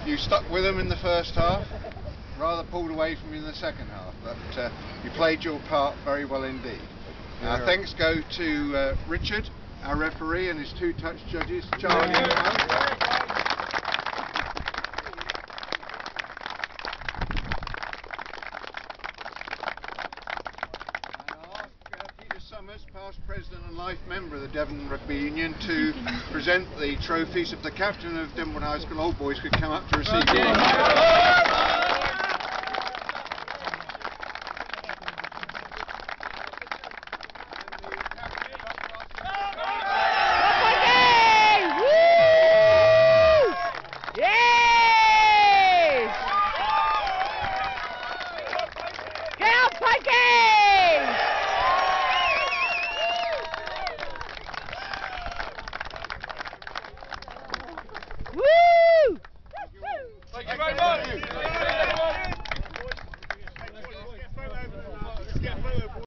You stuck with them in the first half, rather pulled away from you in the second half, but you played your part very well indeed. Thanks go to Richard, our referee, and his two touch judges, Charlie and Mike. Past president and life member of the Devon Rugby Union, to present the trophies. If the captain of Devonport High School Old Boys could come up to receive them. Thank you very much.